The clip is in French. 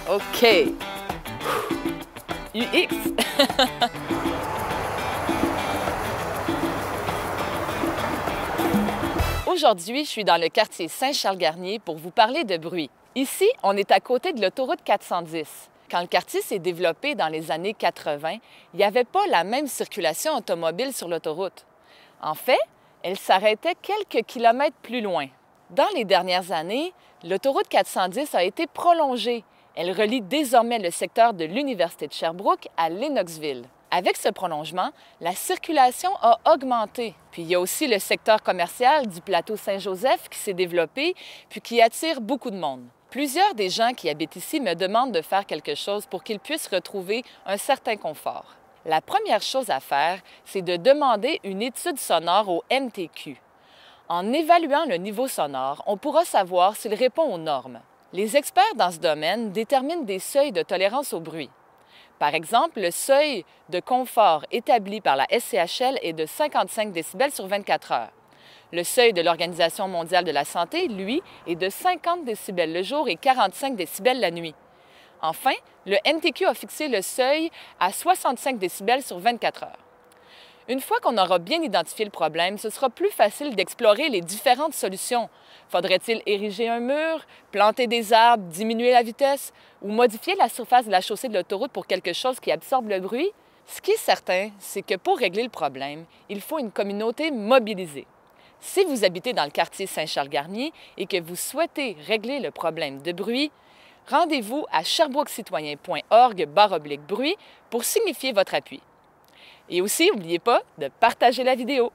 OK. UX. Aujourd'hui, je suis dans le quartier Saint-Charles-Garnier pour vous parler de bruit. Ici, on est à côté de l'autoroute 410. Quand le quartier s'est développé dans les années 80, il n'y avait pas la même circulation automobile sur l'autoroute. En fait, elle s'arrêtait quelques kilomètres plus loin. Dans les dernières années, l'autoroute 410 a été prolongée. Elle relie désormais le secteur de l'Université de Sherbrooke à Lennoxville. Avec ce prolongement, la circulation a augmenté. Puis il y a aussi le secteur commercial du plateau Saint-Joseph qui s'est développé puis qui attire beaucoup de monde. Plusieurs des gens qui habitent ici me demandent de faire quelque chose pour qu'ils puissent retrouver un certain confort. La première chose à faire, c'est de demander une étude sonore au MTQ. En évaluant le niveau sonore, on pourra savoir s'il répond aux normes. Les experts dans ce domaine déterminent des seuils de tolérance au bruit. Par exemple, le seuil de confort établi par la SCHL est de 55 décibels sur 24 heures. Le seuil de l'Organisation mondiale de la santé, lui, est de 50 décibels le jour et 45 décibels la nuit. Enfin, le MTQ a fixé le seuil à 65 décibels sur 24 heures. Une fois qu'on aura bien identifié le problème, ce sera plus facile d'explorer les différentes solutions. Faudrait-il ériger un mur, planter des arbres, diminuer la vitesse ou modifier la surface de la chaussée de l'autoroute pour quelque chose qui absorbe le bruit? Ce qui est certain, c'est que pour régler le problème, il faut une communauté mobilisée. Si vous habitez dans le quartier Saint-Charles-Garnier et que vous souhaitez régler le problème de bruit, rendez-vous à sherbrooke-citoyen.org/bruit pour signifier votre appui. Et aussi, n'oubliez pas de partager la vidéo.